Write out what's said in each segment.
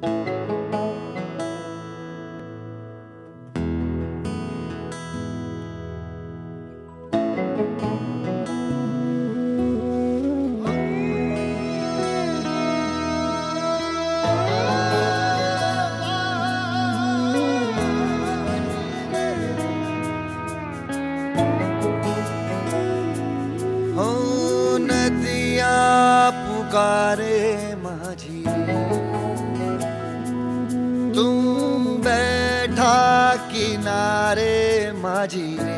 पुकारे माझी, तू बैठा किनारे माझी रे।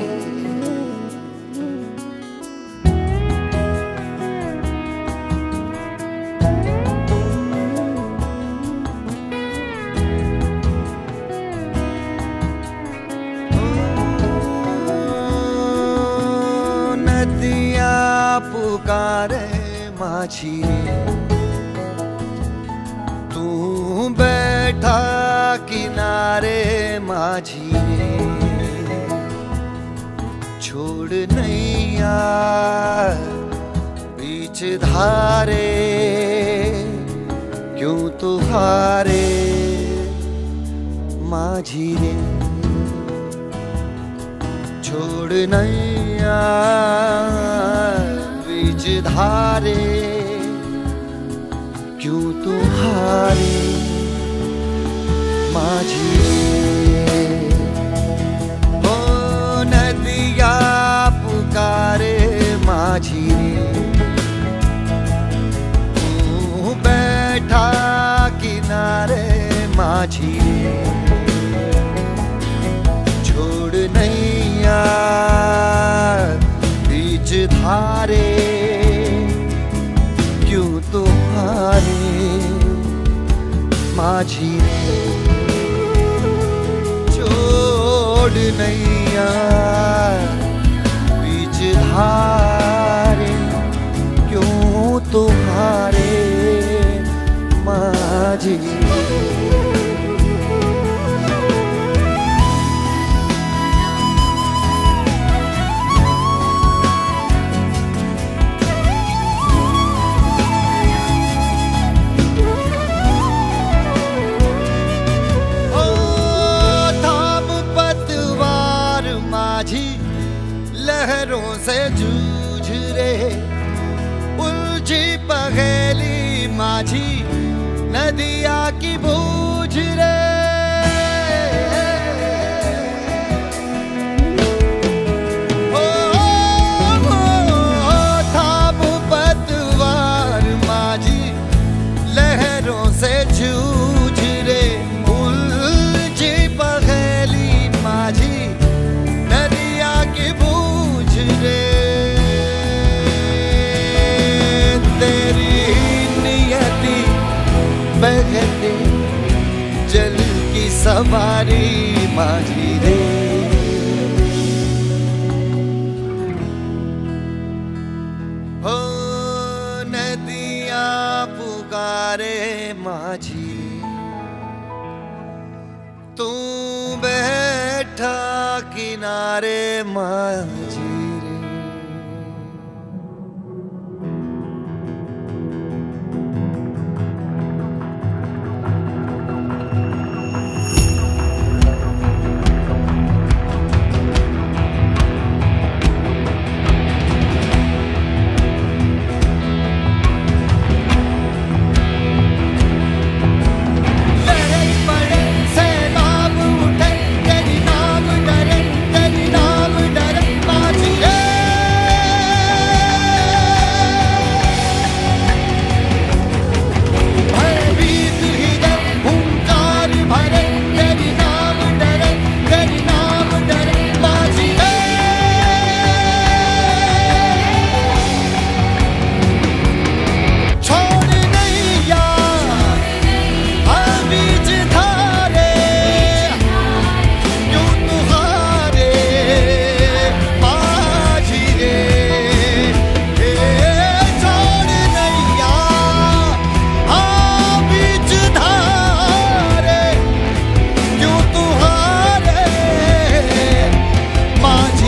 नदिया पुकारे माझी रे, तू बैठा किनारे माझी रे। छोड़ नैया बीच धारे, क्यों तू हारे माझी रे। छोड़ नैया बीच धारे, क्यों तू हारे माझी रे। ओ नदिया पुकारे माझी रे, तू बैठा किनारे माझी रे। छोड़ नैया बीच धारे, क्यों तू हारे माझी रे। छोड़ नैया बीच धारे, क्यों तू हारे माझी रे। लहरों से जूझ रे उलझी पहेली माझी, नदिया की बूझ रे। थाम पतवार माझी, लहरों से जूझ रे उलझी पहेली माझी, नदिया की रे। तेरी नियति बहते जल की सवारी माझी रे। हो नदिया पुकारे माझी, तू बैठा किनारे माझी रे।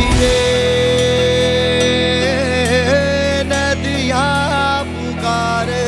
पुकारे